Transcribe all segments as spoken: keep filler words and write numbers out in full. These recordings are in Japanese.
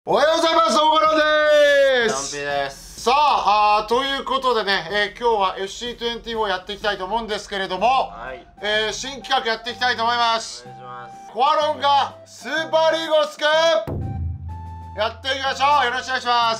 おはようございます。大原です。 ジャンピーです。 さあ、あということでね、えー、今日は エフシーにじゅうよん やっていきたいと思うんですけれども、 はい、 えー、新企画やっていきたいと思います。 お願いします。 コアロンがスーパーリーグを救う、やっていきましょう。よろしくお願いします。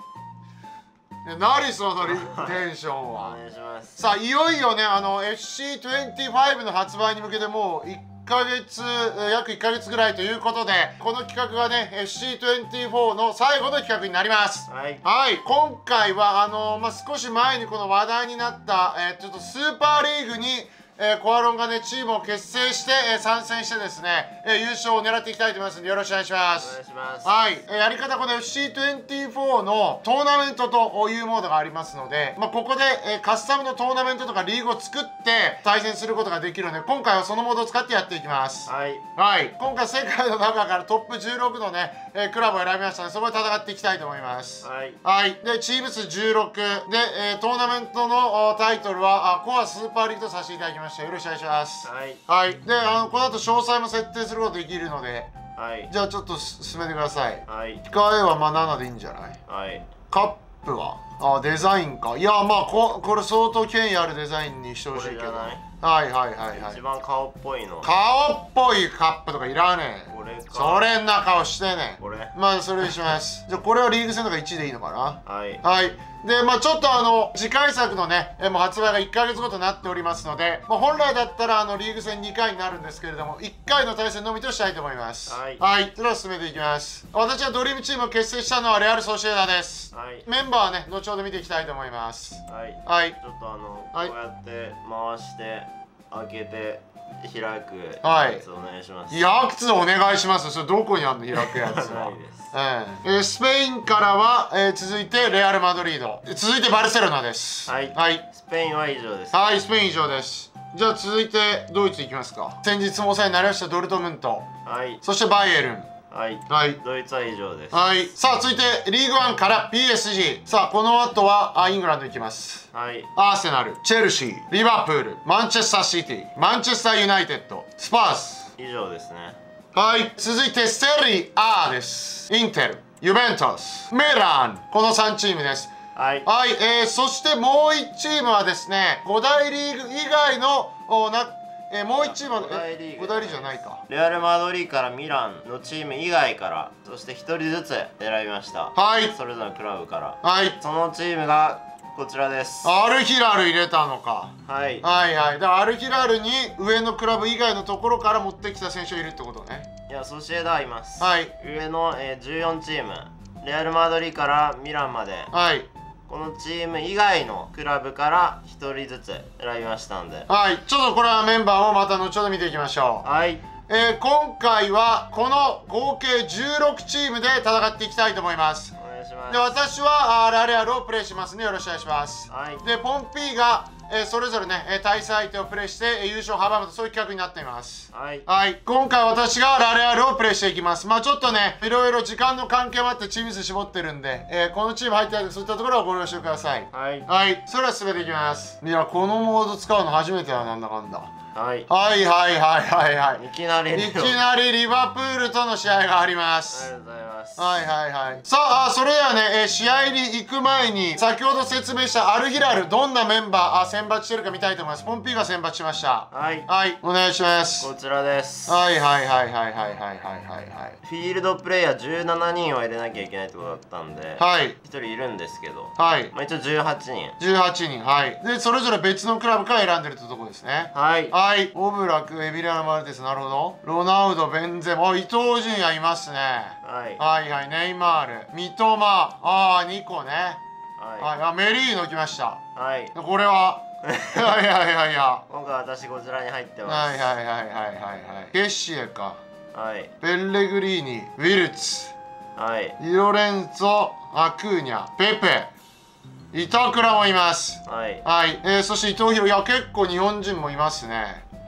何そのテンションは。 お願いします。 さあ、いよいよね、あの エフシーにじゅうご の発売に向けてもういっかげつ、約いっかげつぐらいということで、この企画がね エフシーにじゅうよん の最後の企画になります。 はい、 はい、今回はあの、まあ、少し前にこの話題になった、えー、ちょっとスーパーリーグにえー、コアロンがねチームを結成して、えー、参戦してですね、えー、優勝を狙っていきたいと思いますのでよろしくお願いします。 お願いします。 はい、えー、やり方この エフシーにじゅうよん のトーナメントというモードがありますので、まあ、ここで、えー、カスタムのトーナメントとかリーグを作って対戦することができるので今回はそのモードを使ってやっていきます。 はい、はい、 今回世界の中からトップじゅうろくのね、えー、クラブを選びましたのでそこで戦っていきたいと思います。 はい、 はい、でチーム数じゅうろくで、えー、トーナメントのタイトルはあコアスーパーリーグとさせていただきました。よろしくお願いします。 はい、 はい、であのこの後詳細も設定することできるので、 はい、 じゃあちょっと進めてください。 はい、 控えはまあななでいいんじゃない。 はい、 カップはあデザインか。いやまあ こ, これ相当権威あるデザインにしてほしいけど。はいはいはいはい。 一番顔っぽいの。 顔っぽいカップとかいらねえ。 これか。 それんな顔してね。 これ。 まあそれにします。じゃあこれはリーグ戦とかいちでいいのかな。 はい。 はい。でまあちょっとあの次回作のねえもう発売がいっかげつごとになっておりますので、まあ、本来だったらあのリーグ戦にかいになるんですけれどもいっかいの対戦のみとしたいと思います。 はい。 はい。それでは進めていきます。私はドリームチームを結成したのはレアル・ソシエダです。はい。メンバーはね後ほど見ていきたいと思います。 はい。 はい。 ちょっとあの、 はい、 こうやって回して開けて開くやつお願いします。 いやつお願いします。それどこにあるの開くやつは。ないです。えー、スペインからは、えー、続いてレアル・マドリード、続いてバルセロナです。はい。はい。 スペインは以上です。 はい、スペイン以上です。じゃあ続いてドイツいきますか。先日もお世話になりましたドルトムント。はい。そしてバイエルン。はい、はい、 ドイツは以上です。 はい。さあ続いてリーグワンから ピーエスジー。さあこの後はあイングランドいきます。はい。アーセナル、チェルシー、リバプール、マンチェスターシティ、マンチェスターユナイテッド、スパーズ以上ですね。はい。 続いてセリアです。インテル、ユベントス、ミラン、このさんチームです。はい。はい。えー、そしてもういちチームはですねご大リーグ以外のおなえー、もういちチームはご大リーグじゃないか。 レアル・マドリーからミランのチーム以外からそしてひとりずつ選びました。はい。それぞれのクラブから。はい。そのチームがこちらです。 アルヒラル入れたのか。はい。はいはい。だからアルヒラルに上のクラブ以外のところから持ってきた選手がいるってことね。 いや、ソシエダはいます。はい。上の、えー、じゅうよんチーム。レアル・マドリーからミランまで。はい。このチーム以外のクラブからひとりずつ選びましたんで、はい。ちょっとこれはメンバーをまた後ほど見ていきましょう。はい。えー、今回はこの合計じゅうろくチームで戦っていきたいと思います。お願いします。で私はあラレアルをプレイしますね。よろしくお願いします。はい。でポンピーがえー、それぞれね、えー、対戦相手をプレイして、えー、優勝を阻むとそういう企画になっています。はい。はい。今回私がラレアルをプレイしていきます。まあちょっとね、いろいろ時間の関係もあってチーム数絞ってるんで、えー、このチーム入ってないとそういったところはご了承ください。はい。はい。それでは進めていきます。いや、このモード使うの初めてはなんだかんだ。はい、はいはいはいはいはいいきなりいきなりリバプールとの試合があります。ありがとうございます。はいはいはい。さあそれではね、えー、試合に行く前に先ほど説明したアルヒラルどんなメンバーあ選抜してるか見たいと思います。ポンピーが選抜しました。はいはいお願いします。 こちらです。 はいはいはいはいはいはいはいはいはい。 フィールドプレイヤーじゅうななにんを入れなきゃいけないってことだったんで、はいひとりいるんですけど、はいまあ一応じゅうはちにんじゅうはちにん。はいでそれぞれ別のクラブから選んでるってとこですね。はいはい。オブラクエビリアノ・マルテス、なるほど。ロナウド、ベンゼマ、伊東純也いますね。はいはいはい。ネイマール、三笘、ああにこね。はい、はい、あメリーノ来ました。はい。これは。いやいやいやいや。 今回私こちらに入ってます。 はいはいはいはいはいはい。ケッシエか。はい。ペッレグリーニ、ウィルツ。はい。ディロレンツォ、アクーニャ、ペペ。板倉もいます。はい。はい。えー、そして伊藤博、いや結構日本人もいますね。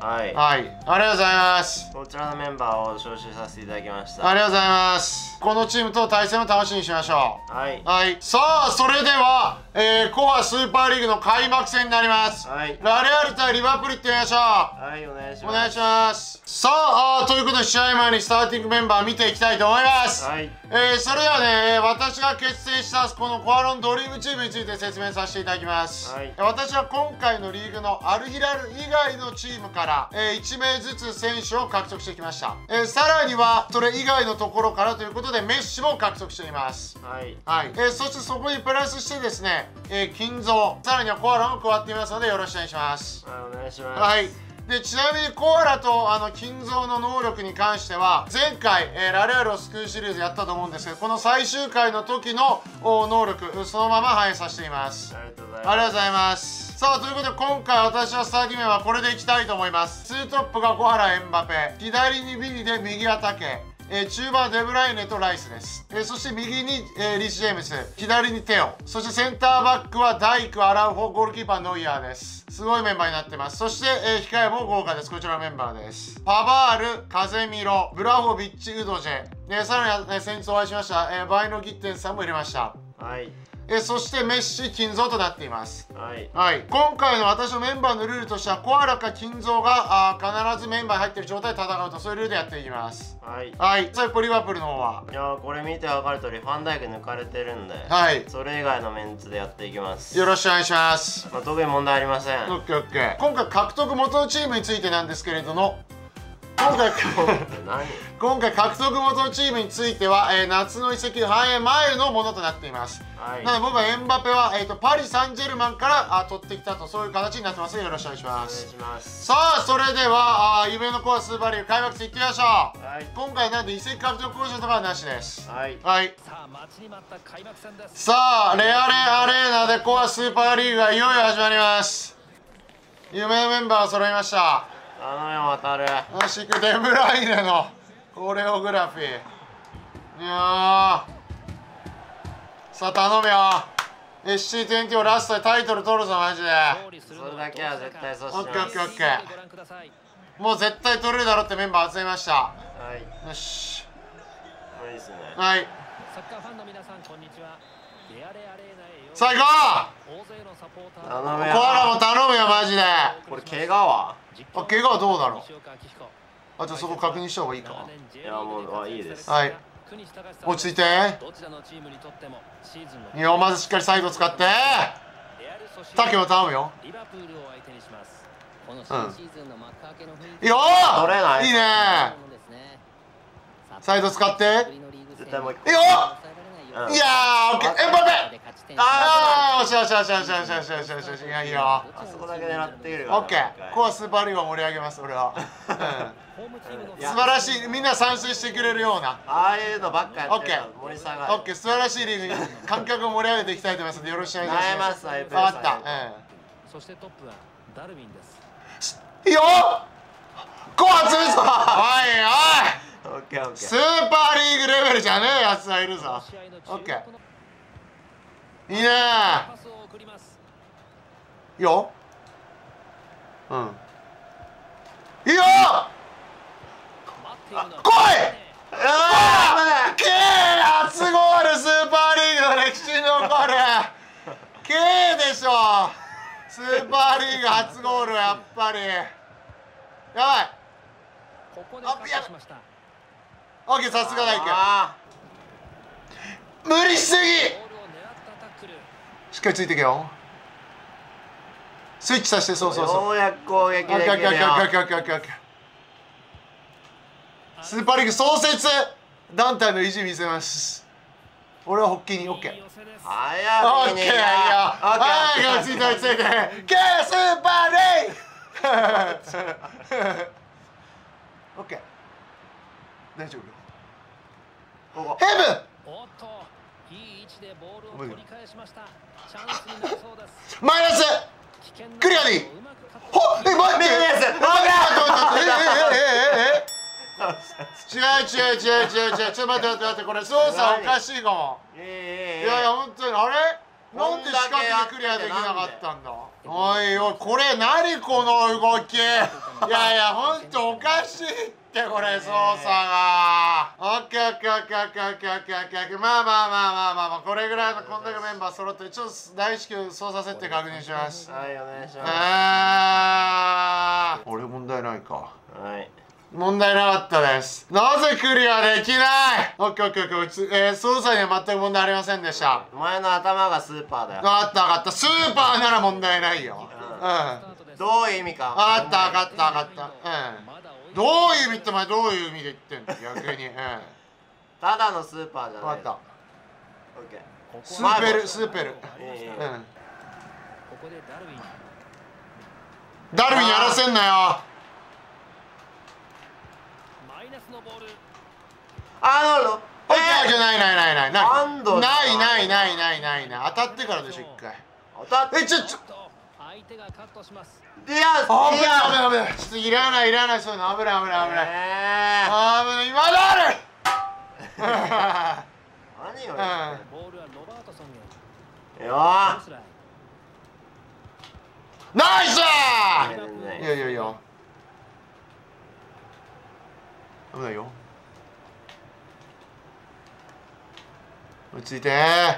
はい、 はい、ありがとうございます。 こちらのメンバーを招集させていただきました。 ありがとうございます。このチームと対戦を楽しみにしましょう。 はい、 はい、さあそれでは、えー、コアスーパーリーグの開幕戦になります。 はい、 ラレアル対リバプールいってみましょう。 はい、お願いします。 お願いします。さあ、あということで試合前にスターティングメンバー見ていきたいと思います。 はい、 えー、それではね、私が結成したこのコアロンドリームチームについて説明させていただきます。はい、私は今回のリーグのアルヒラル以外のチームから、えー、いち名ずつ選手を獲得してきました。えー、さらにはそれ以外のところからということでメッシも獲得しています。はい、はい、えー、そしてそこにプラスしてですね、えー、金蔵、さらにはコアラも加わっていますのでよろしくお願いします。 はい、お願いします。 はい、でちなみにコアラとあの金蔵の能力に関しては前回、えー、ラレアルを救うシリーズやったと思うんですけど、この最終回の時の能力そのまま反映させています。ありがとうございます。ありがとうございます。さあということで今回私はスターティングメンバーはこれでいきたいと思います。ツートップが小原エムバペ、左にビニで右アタケ、えー、中盤デブライネとライスです。えー、そして右に、えー、リス・ジェームス、左にテオ、そしてセンターバックはダイク、アラウホ、ゴールキーパーノイヤーです。すごいメンバーになってます。そして、えー、控えも豪華です。こちらのメンバーです。パバール、カゼミロ、ブラホビッチ、ウドジェ、でさらに、ね、先日お会いしました、えー、バイノ・ギッテンさんも入れました。はい、えそしてメッシ、金蔵となっています。はい、はい、今回の私のメンバーのルールとしてはコアラか金蔵があ必ずメンバーに入っている状態で戦うと、そういうルールでやっていきます。はい、はい、それポリバプールの方は、 いやこれ見て分かる通りファンダイク抜かれてるんで、はい、それ以外のメンツでやっていきます。 よろしくお願いします。 まあ、特に問題ありません。 オッケーオッケー。今回獲得元のチームについてなんですけれども、今回今回獲得元のチームについては、えー、夏の移籍反映前のものとなっています。はい、なので僕はエムバペは、えー、とパリ・サンジェルマンからあ取ってきたと、そういう形になってますのでよろしくお願いします。お願いします。さあそれではあ夢のコアスーパーリーグ開幕戦いってみましょう。はい、今回なんで移籍獲得交渉とかはなしです。はい、はい、さあ待ちに待った開幕戦です。さあレアレアレーナでコアスーパーリーグがいよいよ始まります。夢のメンバー揃いました。 頼むよ渡る。 よし行く。デブライネのコレオグラフィー。いやさあ頼むよ。 エスシーにじゅう ラストでタイトル取るぞマジで。 それだけは絶対そうします。 オッケーオッケーオッケー。もう絶対取れるだろってメンバー集めました。はい、よし。 いいですね。 はい、さあ行こう。 頼むよ。 コアラも頼むよマジで。 これ怪我はあ、怪我はどうだろう。あ、じゃあそこ確認した方がいいか。 いやもうあいいです。 はい、落ち着いて。いやまずしっかりサイド使って。タケも頼むよ。うん、いいよー、 取れない。 いいね。サイド使って絶対もういいよ。いやー、オッケー。エムバペ。ああ、よしよしよしよしよしよしよしよしよし。いやいいよ。 あそこだけ狙っている。 オッケー。コアスーパーリーグを盛り上げます俺は。素晴らしい、みんな賛成してくれるようなああいうのばっかやってるの盛り下がる。 オッケー、素晴らしいリーグに観客を盛り上げていきたいと思いますのでよろしくお願いします。 分かった。そしてトップはダルビンです。いいよ。コア潰すぞ。おいおい。オッケーオッケー。スーパーリーグレベルじゃねえやつがいるぞ。オッケー。いいねー。いいよ。うん。いいよ。来い。ああ。けー、初ゴールスーパーリーグの歴史に残る。けーでしょ。スーパーリーグ初ゴールやっぱり。やばい。あ、やばい。オッケー、さすがだいく。無理しすぎ。しっかりついてけよ。スイッチさせて。そうそうそう。 ようやく攻撃できるよ。 スーパーリーグ創設団体の意地見せます。俺はホッキーに。オッケー。 早くに。 オッケー。はい、ついてついて。ケースーパーリーグ。オッケー。大丈夫よ。ここ。ヘブン。マイナス。クリアでいい。ほっ、え、マイナス。違う違う違う違う違う。ちょっと待って待って待って、これ操作おかしいかも。いやいや本当にあれなんで四角でクリアできなかったんだ。おいおい、これ何この動き。いやいや、ほんとおかしいってこれ操作が。オッケーオッケーオッケーオッケーオッケーオッケーオッケーオッケー。まあまあまあまあまあまあ、これぐらいのこんだけメンバー揃ってちょっと大至急操作設定確認します。 はい、お願いします。 あー、俺問題ないか。 はい、 問題なかったです。なぜクリアできない。オッケーオッケーオッケー、えー、操作には全く問題ありませんでした。 お前の頭がスーパーだよ。 分かった分かった、スーパーなら問題ないよ。うん、 うん、どういう意味か分かった分かった分かった。うん、どういう意味ってお前どういう意味で言ってんの逆に。うん、 ただのスーパーじゃない。 分かった。 オッケー、 スーペルスーペル。うん、ダルウィンやらせんなよ。 アーノルド。 オッケーオッケー、ないないないないないないないないないないない。当たってからでしょ一回。 当たって。 え、ちょちょ。 いや、 危ない危ない危ない。ちょっといらないいらない、そういうの危ない危ない危ない。 えー、危ない、今だる。 何よ。よー。 ナイスー。いやいやいや。危ないよ。落ち着いてー。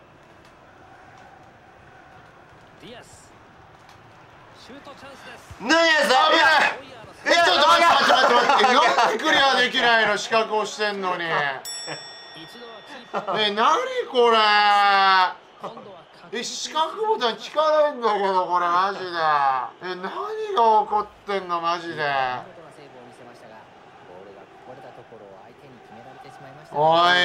ヌニエス、危ない。 え、ちょっと待って待って待って待って、なんでクリアできないの、資格をしてんのに。え、なにこれ。え、資格ボタン効かないんだけど、これマジで。え、何が起こってんのマジで。おいおいおい、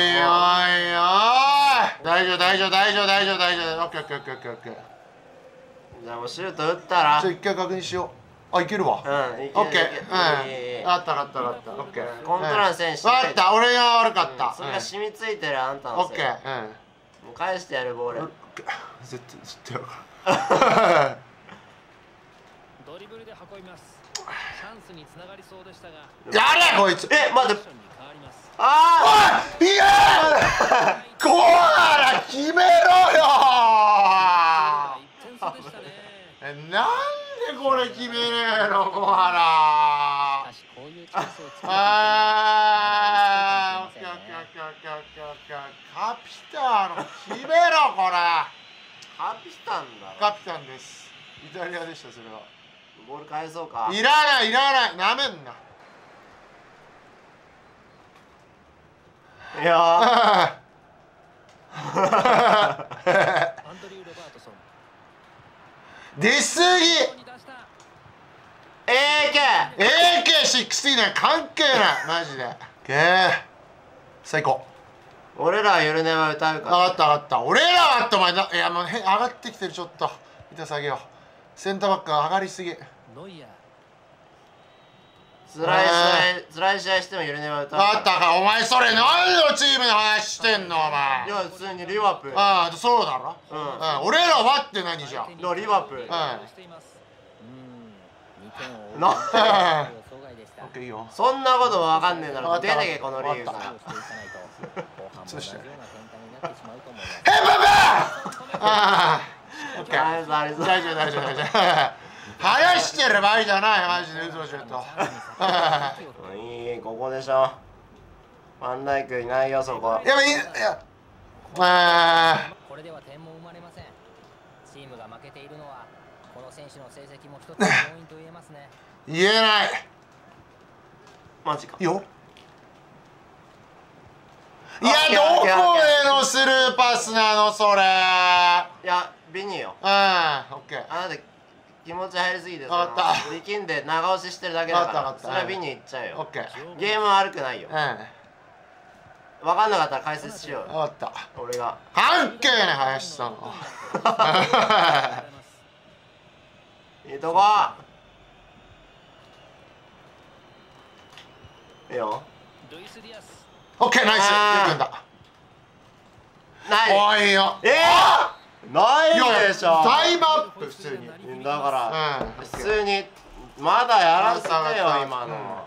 大丈夫大丈夫大丈夫大丈夫大丈夫。オッケーオッケーオッケーオッケーオッケー。 じゃあもうシュート打ったら。 ちょ一回確認しよう。あ、いけるわ。うん、いける。オッケー。うん。あったあったあった。オッケー。 コントラン選手。 あった、俺が悪かった。 それが染みついてるあんたのせい。 オッケー。うん。 もう返してやるボール。 絶対絶対やるから。 ドリブルで運びます。チャンスにつながりそうでしたが。 やれこいつ。 え、待って。 ああ。おい。いや。コアラ決めろよ。え、なんでこれ決めねえのコアラ。ああ。オッケーオッケーオッケーオッケーオッケーオッケー。カピタンの決めろこれ。 カピタンだろ。 カピタンです。イタリアでしたそれは。 ボール返そうか。 いらないいらないなめんな。 いや出すぎ。 エーケーエーケーシックスティーナイン 関係ないマジで。けー最高。 俺らはゆるねは歌うから。 上がった上がった。俺らはってお前だ。いやもうへ上がってきてる。ちょっと板下げよう。センターバック上がりすぎ。 つらい試合、つらい試合してもゆるねは歌うから。 あったか。お前それ何のチームの話してんのお前。 いや普通にリワプール。 ああそうだろ。 うん、うん、 俺らはって何じゃ。 のリワプール。うん。な。オッケーいいよ。 そんなことわかんねえだろ。出てけこのリーグから。 そうして。ヘンパペ。ああ。オッケー。大丈夫大丈夫大丈夫。話してる場合じゃないマジで嘘ちょっと。 いいここでしょ。ファンダイクいないよそこ。 やばいいや。ああ。 これでは点も生まれません。チームが負けているのはこの選手の成績も一つの要因と言えますね。 言えない。 マジか。 よ。いやどこへのスルーパスなのそれ。 いやビニよ。 うん。オッケー。 あなた気持ち入りすぎてさ力んで長押ししてるだけだからそれはビニいっちゃうよ。 オッケー。 ゲーム悪くないよ。 うん。 分かんなかったら解説しよう。 分かった。 俺が関係ない林さん。 いいとこ。いいよ。 オッケーナイス。よくんだ。 ない。 おいよ。 えーないでしょ。 タイムアップ普通に。 だから普通にまだやらせてよ今の。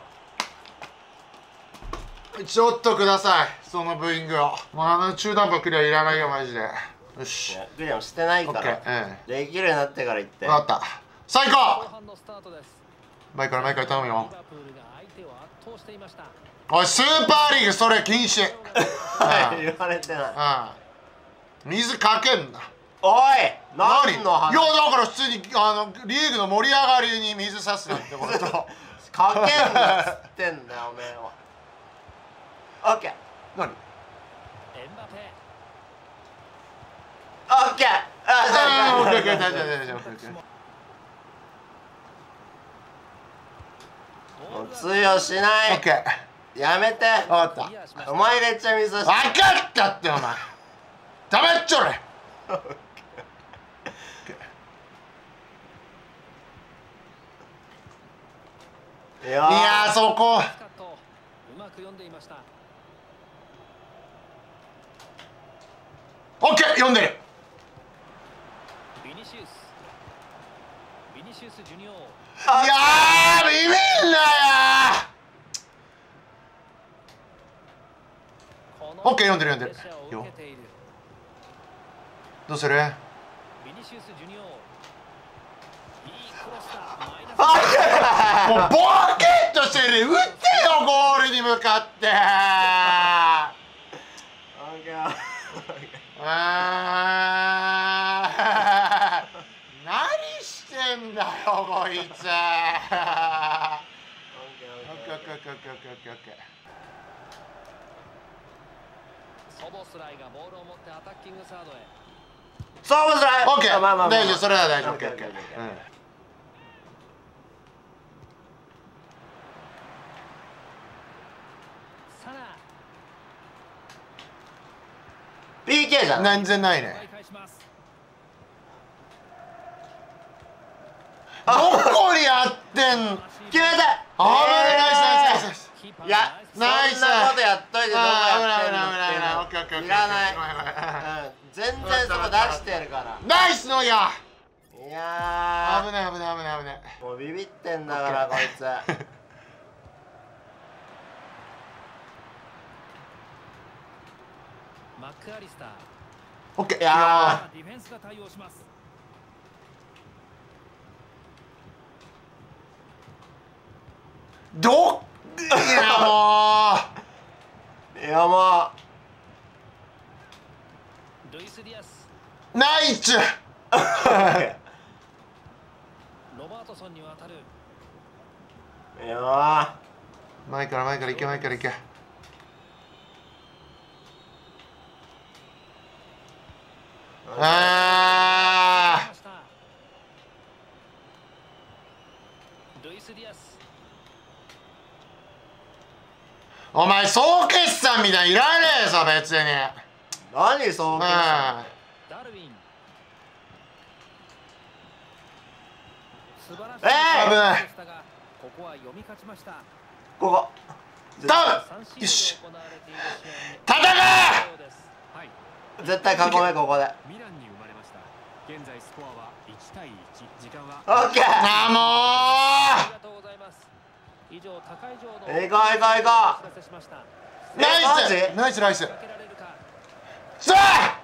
ちょっとくださいそのブーイングを。もうあの中途半端クリアいらないよマジで。 よし。 グリアムしてないから、できるようになってから言って。 分かった。さあ行こう。前から前から頼むよ。おい、スーパーリーグそれ禁止。 言われてない。 水かけんな。 おい、何の話？ いやだから普通にあのリーグの盛り上がりに水さすなんてこと。 かけんなっつってんだよおめえは。オッケー。 何？ オッケー。あ、 オッケーオッケー、大丈夫大丈夫。 もう通用しない。 オッケー。やめて。 分かった。 お前が言っちゃ水させ。分かったってお前。ダメっちょれ。いやーそこ。オッケー、読んでる。いやービビんなよ。オッケー、読んでる読んでるよ。どうする？もうボケっとしてる。打ってよゴールに向かって。あー何してんだよこいつ。 ソボスライがボールを持ってアタッキングサードへ。 ソボスライ。 オッケー。大丈夫、それは大丈夫。オッケーオッケー。 ピーケー じゃん。 全然ないね。どこにやってん。 決めた。 あーナイスナイスナイス。 いや、ナイス。そんなことやっといてどこやってんのっていうのいらない。全然そこ出してるから。 ナイスノイヤー。いやー危ない危ない危ない危ない。 もうビビってんだからこいつ。 マックアリスター。 オッケー。 いやディフェンスが対応します。 どっいやもういやもうルイス・ディアスナイチュロバートソンに渡る。 いや前から前から行け前から行け。あルイス・ディアス。 お前総決算みたいにいらねえぞ別に。 何総決算。 ダルウィン。素晴らしい。 えー、危ない。 ここは読み勝ちました。 ここダウン。よし戦え。絶対囲めここで。 ミランに生まれました。現在スコアはいちたいいち。時間はオッケー。 あもうありがとうございます。以上高い上の行こう行こう行こう。ナイスナイスナイス。さあ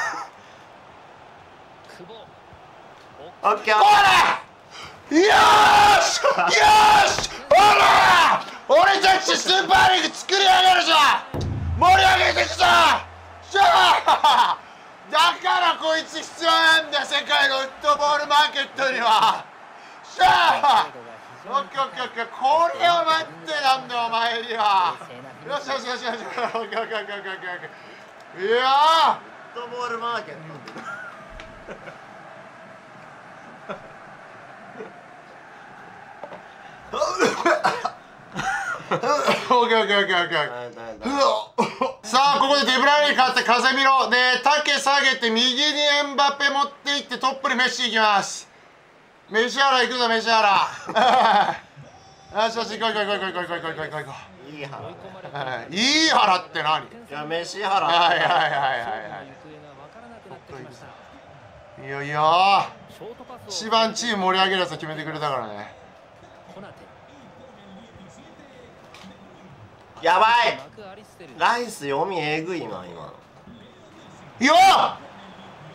オッケー。 ほらよーしよーしほら俺たちスーパーリーグ作り上げるぞ。盛り上げていくぞ。しゃーだからこいつ必要なんだ世界のフットボールマーケットには。しゃーオッケーオッケーオッケー。これを待ってなんだお前には。よしよしよしよし。オッケーオッケーオッケーオッケーオッケー。いやーフットボールマーケット。 オッケーオッケーオッケーオッケー。さあここでデブライネに変わってカゼミロで丈下げて右にエムバペ持っていってトップにメッシいきます。メシアラ行くぞメシアラ。よしよし行こう行こう行こう行こう行こう行こう行こう行こう。 いい腹。 いい腹って何？いや飯腹。 はいはいはいはいはい。いやいや一番チーム盛り上げるやつ決めてくれたからね。 やばい。ライス読みえぐいな今の。 よっ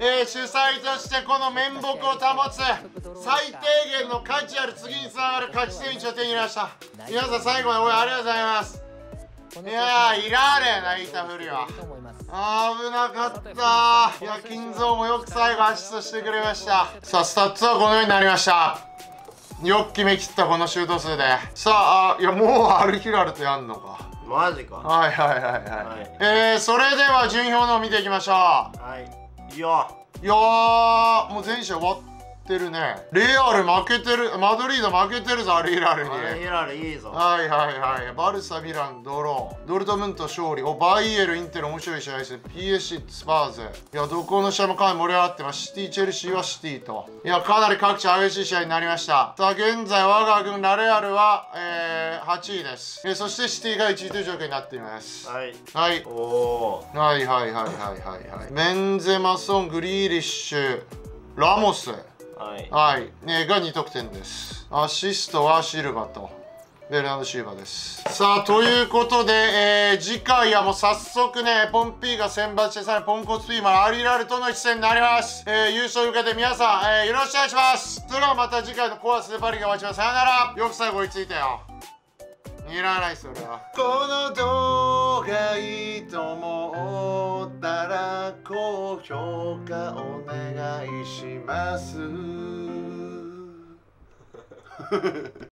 えー、主催としてこの面目を保つ最低限の価値ある次につながる勝ち点いちを手に入れました。皆さん最後まで応援ありがとうございます。いやー、いられえな、イタフリは。あー、危なかった。いや、金蔵もよく最後アシストしてくれました。さあ、スタッツはこのようになりました。よく決めきったこのシュート数で。さあ、あいや、もうアルヒラルとやんのか。 マジか。 はいはいはいはい。はい、えー、それでは順位表のを見ていきましょう。 はい。いや。 いやー、もう全試合終わってるね。レアル負けてる、マドリード負けてるぞ、アルヒラルに。 アルヒラルいいぞ。 はいはいはい。バルサ、ミラン、ドロー。ドルトムント勝利。お、バイエル、インテル、面白い試合ですね。ピーエスシー、スパーズ。いや、どこの試合もかなり盛り上がってます。シティ、チェルシーはシティと。いや、かなり各地激しい試合になりました。さあ、現在、我が軍ラレアルは、えー、はちいです。えー、そしてシティがいちいという状況になっています。 はい。 はい。 おお。 はいはいはいはいはいはい。ベンゼマソン、グリーリッシュ、ラモス。はい、はい、ね、がに得点です。アシストはシルバとベルナード・シルバです。さあ、ということで、えー、次回はもう早速ね、ポンピーが選抜してさらにポンコツピーマンアリラルとの一戦になります。えー、優勝に向けて皆さん、えー、よろしくお願いします。それではまた次回のコアスでパリが待ちます。さよなら。よく最後追いついたよ。いらないそれは。この動画いいと思ったら高評価お願いします。